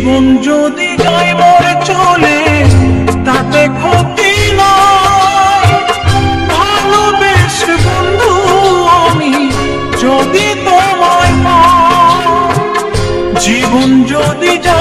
জীবন যদি যায় মরে চলে তাতে ক্ষতি নয়। ভালোবেসে বন্ধু আমি যদি তোমায় পাই, জীবন যদি